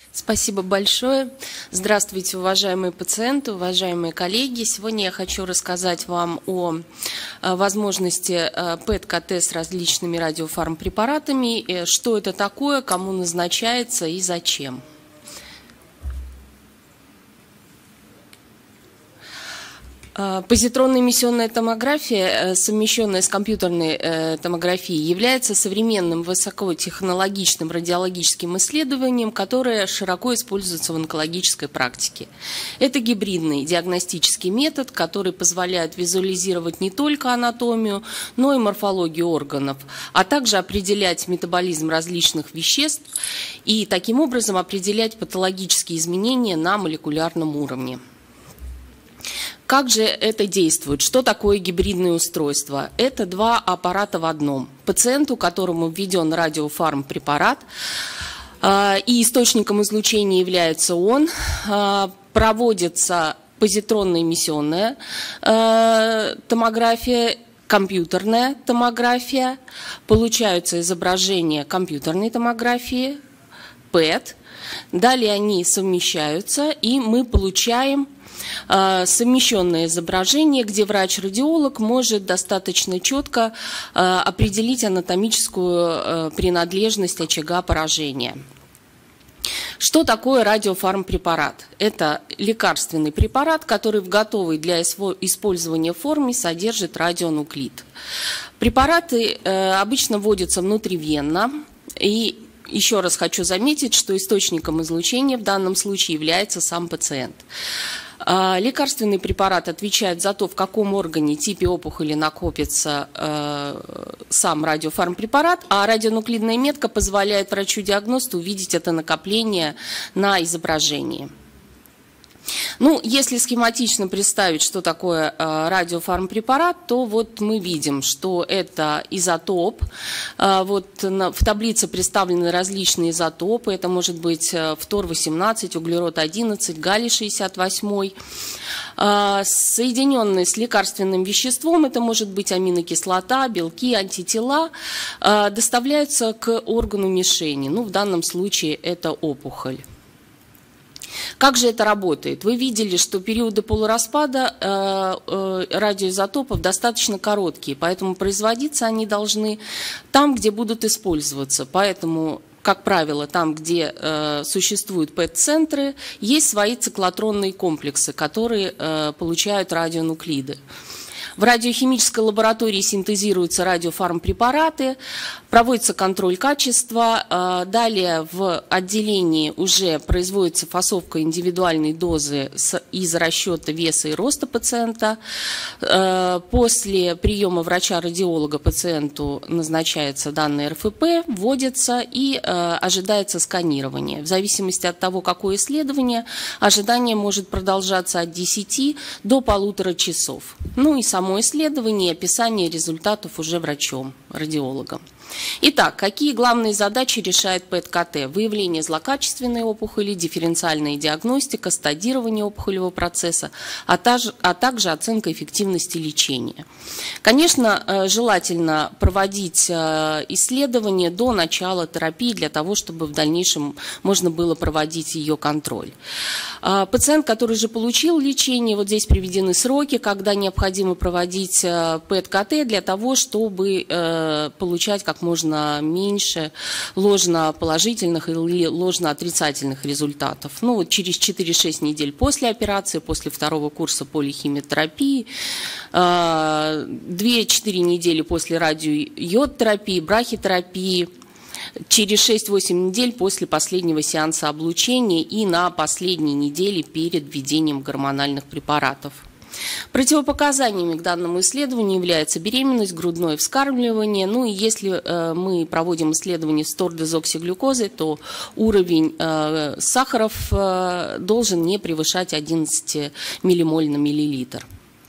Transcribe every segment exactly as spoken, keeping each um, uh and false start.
Спасибо большое. Здравствуйте, уважаемые пациенты, уважаемые коллеги. Сегодня я хочу рассказать вам о возможности ПЭТ-КТ с различными радиофармпрепаратами, что это такое, кому назначается и зачем. Позитронная эмиссионная томография, совмещенная с компьютерной томографией, является современным высокотехнологичным радиологическим исследованием, которое широко используется в онкологической практике. Это гибридный диагностический метод, который позволяет визуализировать не только анатомию, но и морфологию органов, а также определять метаболизм различных веществ и таким образом определять патологические изменения на молекулярном уровне. Как же это действует? Что такое гибридное устройство? Это два аппарата в одном. Пациенту, которому введен радиофармпрепарат, и источником излучения является он, проводится позитронная эмиссионная томография, компьютерная томография, получаются изображения компьютерной томографии, ПЭТ. Далее они совмещаются, и мы получаем совмещенное изображение, где врач-радиолог может достаточно четко определить анатомическую принадлежность очага поражения. Что такое радиофармпрепарат? Это лекарственный препарат, который в готовой для использования форме содержит радионуклид. Препараты обычно вводятся внутривенно, и еще раз хочу заметить, что источником излучения в данном случае является сам пациент. Лекарственный препарат отвечает за то, в каком органе, типе опухоли накопится э, сам радиофармпрепарат, а радионуклидная метка позволяет врачу-диагносту увидеть это накопление на изображении. Ну, если схематично представить, что такое э, радиофармпрепарат, то вот мы видим, что это изотоп. Э, вот на, в таблице представлены различные изотопы. Это может быть э, фтор восемнадцать, углерод одиннадцать, галлий шестьдесят восемь. Э, соединенные с лекарственным веществом, это может быть аминокислота, белки, антитела, э, доставляются к органу мишени. Ну, в данном случае это опухоль. Как же это работает? Вы видели, что периоды полураспада э, э, радиоизотопов достаточно короткие, поэтому производиться они должны там, где будут использоваться. Поэтому, как правило, там, где э, существуют ПЭТ-центры, есть свои циклотронные комплексы, которые э, получают радионуклиды. В радиохимической лаборатории синтезируются радиофармпрепараты, проводится контроль качества. Далее в отделении уже производится фасовка индивидуальной дозы из расчета веса и роста пациента. После приема врача-радиолога пациенту назначается данный эр эф пэ, вводится и ожидается сканирование. В зависимости от того, какое исследование, ожидание может продолжаться от десяти до полутора часов. Ну и само исследование и описание результатов уже врачом, радиологом. Итак, какие главные задачи решает ПЭТ-КТ? Выявление злокачественной опухоли, дифференциальная диагностика, стадирование опухолевого процесса, а также, а также оценка эффективности лечения. Конечно, желательно проводить исследования до начала терапии для того, чтобы в дальнейшем можно было проводить ее контроль. Пациент, который же получил лечение, вот здесь приведены сроки, когда необходимо проводить ПЭТ-КТ для того, чтобы получать как можно меньше ложноположительных или ложноотрицательных результатов. Ну, вот через четыре-шесть недель после операции, после второго курса полихимиотерапии, две-четыре недели после радиойодтерапии, брахитерапии, через шесть-восемь недель после последнего сеанса облучения и на последней неделе перед введением гормональных препаратов. Противопоказаниями к данному исследованию является беременность, грудное вскармливание. Ну и если э, мы проводим исследование с тор-дезоксиглюкозой, то уровень э, сахаров э, должен не превышать одиннадцать миллимоль на миллилитр.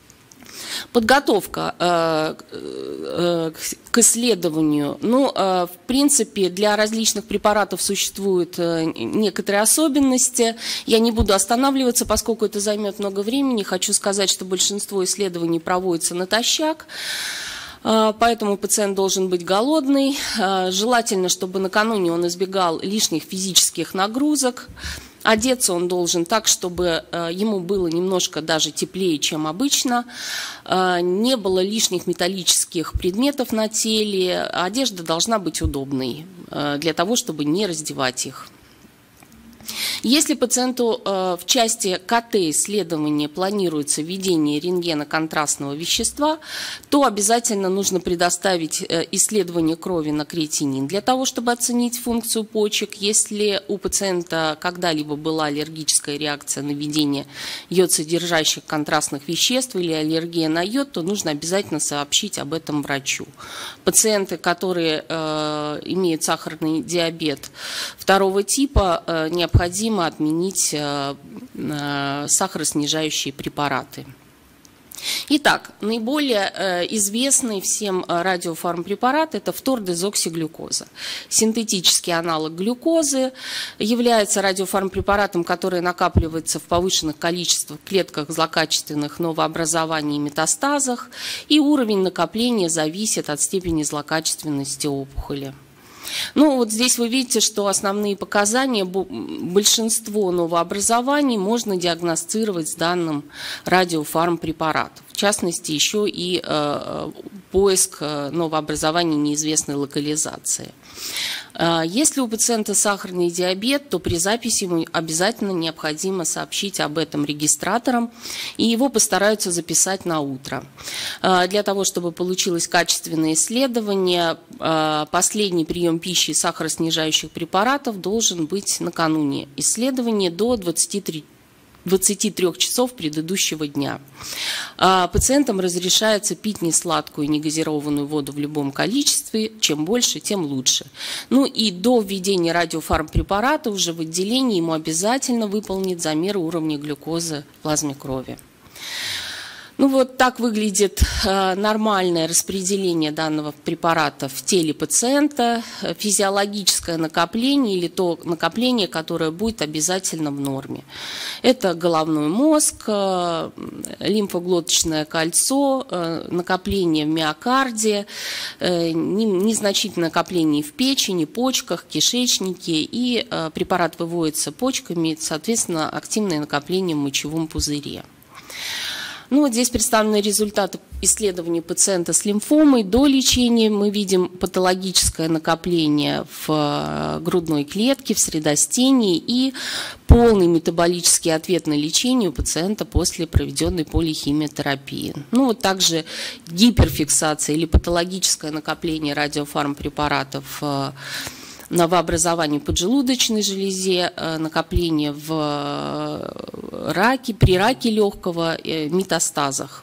Подготовка э, э, к исследованию. Ну, э, в принципе, для различных препаратов существуют э, некоторые особенности. Я не буду останавливаться, поскольку это займет много времени. Хочу сказать, что большинство исследований проводится натощак. Поэтому пациент должен быть голодный. Желательно, чтобы накануне он избегал лишних физических нагрузок. Одеться он должен так, чтобы ему было немножко даже теплее, чем обычно. Не было лишних металлических предметов на теле. Одежда должна быть удобной для того, чтобы не раздевать их. Если пациенту э, в части ка тэ исследования планируется введение рентгеноконтрастного вещества, то обязательно нужно предоставить э, исследование крови на креатинин для того, чтобы оценить функцию почек. Если у пациента когда-либо была аллергическая реакция на введение йод-содержащих контрастных веществ или аллергия на йод, то нужно обязательно сообщить об этом врачу. Пациенты, которые э, имеют сахарный диабет второго типа, э, необходимо Необходимо отменить э, э, сахароснижающие препараты. Итак, наиболее э, известный всем радиофармпрепарат – это фтордезоксиглюкоза. Синтетический аналог глюкозы является радиофармпрепаратом, который накапливается в повышенных количествах в клетках злокачественных новообразований и метастазах, и уровень накопления зависит от степени злокачественности опухоли. Ну, вот здесь вы видите, что основные показания, большинство новообразований можно диагностировать с данным радиофармпрепаратов. В частности, еще и э, поиск новообразований неизвестной локализации. Если у пациента сахарный диабет, то при записи ему обязательно необходимо сообщить об этом регистраторам, и его постараются записать на утро. Для того, чтобы получилось качественное исследование, последний прием пищи сахароснижающих препаратов должен быть накануне исследования до двадцати трёх часов предыдущего дня. Пациентам разрешается пить несладкую негазированную воду в любом количестве, чем больше, тем лучше. Ну и до введения радиофармпрепарата уже в отделении ему обязательно выполнить замер уровня глюкозы в плазме крови. Ну вот так выглядит э, нормальное распределение данного препарата в теле пациента, физиологическое накопление или то накопление, которое будет обязательно в норме. Это головной мозг, э, лимфоглоточное кольцо, э, накопление в миокарде, э, незначительное накопление в печени, почках, кишечнике, и э, препарат выводится почками, соответственно, активное накопление в мочевом пузыре. Ну, вот здесь представлены результаты исследований пациента с лимфомой. До лечения мы видим патологическое накопление в грудной клетке, в средостении и полный метаболический ответ на лечение у пациента после проведенной полихимиотерапии. Ну, вот также гиперфиксация или патологическое накопление радиофармпрепаратов новообразование в поджелудочной железе, накопление в раке, при раке легкого, метастазах.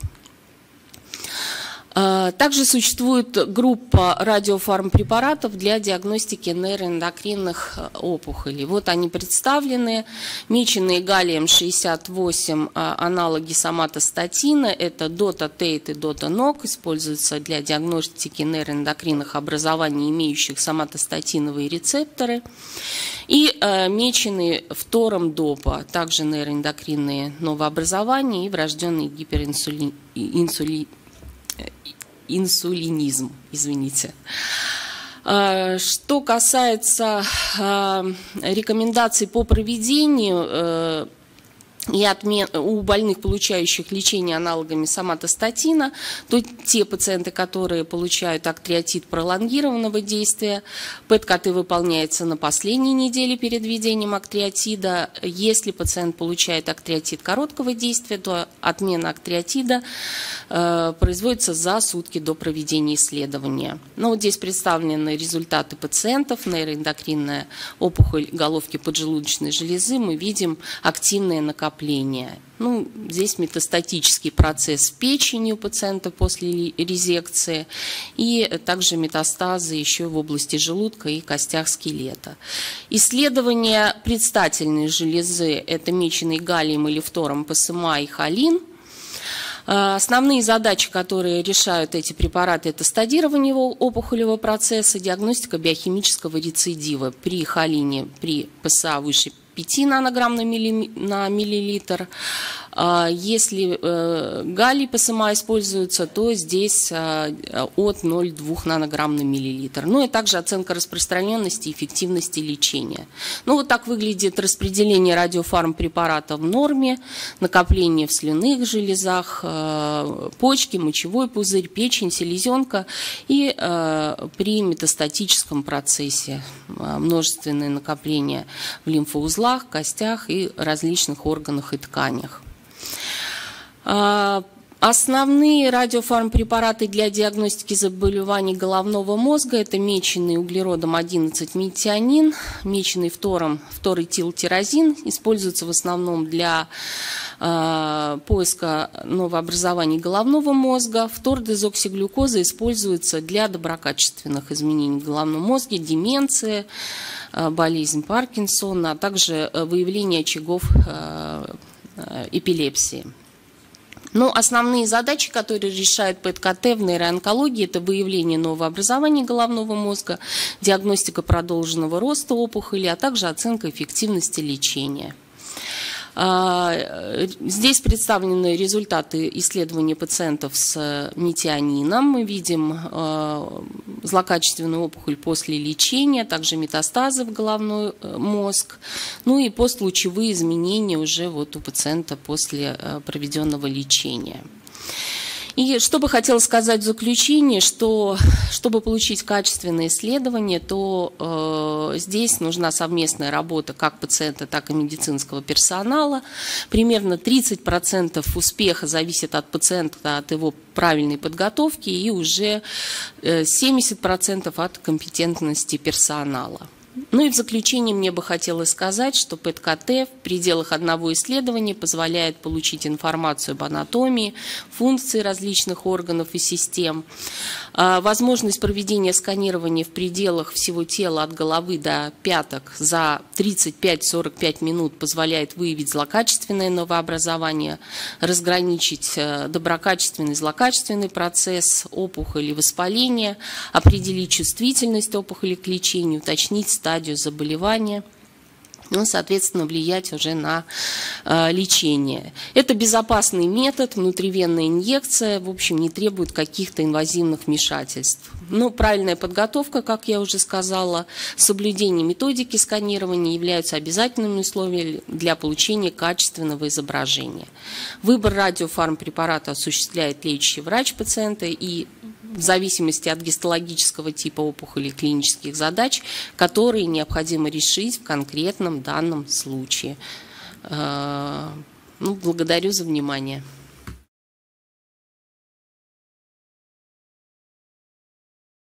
Также существует группа радиофармпрепаратов для диагностики нейроэндокринных опухолей. Вот они представлены. Меченые галлием шестьдесят восемь аналоги соматостатина. Это дота-тейт и дота-нок. Используются для диагностики нейроэндокринных образований, имеющих соматостатиновые рецепторы. И меченые фтором допа. Также нейроэндокринные новообразования и врожденный гиперинсулин. инсулинизм, извините. Что касается рекомендаций по проведению и отмен... у больных, получающих лечение аналогами соматостатина, то те пациенты, которые получают актриотид пролонгированного действия, ПЭТ-КТ выполняется на последней неделе перед введением актриотида. Если пациент получает актриотид короткого действия, то отмена актриотида э, производится за сутки до проведения исследования. Но вот здесь представлены результаты пациентов. Нейроэндокринная опухоль головки поджелудочной железы. Мы видим активное накопление. Ну, здесь метастатический процесс в печени у пациента после резекции и также метастазы еще в области желудка и костях скелета. Исследование предстательной железы – это меченый галлием или фтором ПСМА и холин. Основные задачи, которые решают эти препараты, это стадирование опухолевого процесса, диагностика биохимического рецидива при холине, при ПСА выше пяти нанограмм на миллилитр, Если галлий ПСМА используется, то здесь от ноль целых двух нанограмм на миллилитр. Ну и также оценка распространенности и эффективности лечения. Ну вот так выглядит распределение радиофармпрепарата в норме, накопление в слюнных железах, почки, мочевой пузырь, печень, селезенка и при метастатическом процессе множественное накопление в лимфоузлах, костях и различных органах и тканях. Основные радиофармпрепараты для диагностики заболеваний головного мозга – это меченый углеродом одиннадцать метионин, меченый фтором фторэтилтирозин, используются в основном для э, поиска новообразований головного мозга. Фтордезоксиглюкоза используется для доброкачественных изменений в головном мозге, деменции, э, болезнь Паркинсона, а также выявление очагов э, э, эпилепсии. Но основные задачи, которые решает ПЭТ-КТ в нейроонкологии, это выявление новообразований головного мозга, диагностика продолженного роста опухоли, а также оценка эффективности лечения. Здесь представлены результаты исследования пациентов с метионином. Мы видим злокачественную опухоль после лечения, также метастазы в головной мозг, ну и постлучевые изменения уже вот у пациента после проведенного лечения. И что бы хотела сказать в заключение, что чтобы получить качественное исследование, то э, здесь нужна совместная работа как пациента, так и медицинского персонала. Примерно тридцать процентов успеха зависит от пациента, от его правильной подготовки, и уже семьдесят процентов от компетентности персонала. Ну и в заключение мне бы хотелось сказать, что ПЭТ-КТ в пределах одного исследования позволяет получить информацию об анатомии, функции различных органов и систем. Возможность проведения сканирования в пределах всего тела от головы до пяток за тридцать пять — сорок пять минут позволяет выявить злокачественное новообразование, разграничить доброкачественный и злокачественный процесс опухоли и воспаления, определить чувствительность опухоли к лечению, уточнить стадию заболевания, ну, соответственно, влиять уже на э, лечение. Это безопасный метод, внутривенная инъекция, в общем, не требует каких-то инвазивных вмешательств. Но правильная подготовка, как я уже сказала, соблюдение методики сканирования являются обязательными условиями для получения качественного изображения. Выбор радиофармпрепарата осуществляет лечащий врач пациента и в зависимости от гистологического типа опухоли и клинических задач, которые необходимо решить в конкретном данном случае. Ну, благодарю за внимание.